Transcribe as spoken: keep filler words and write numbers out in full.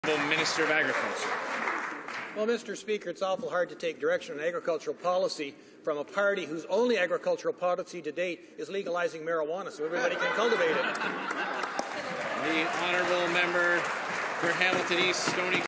Minister of Agriculture. Well, Mister Speaker, it's awful hard to take direction on agricultural policy from a party whose only agricultural policy to date is legalizing marijuana so everybody can cultivate it. The honourable member for Hamilton East, Stony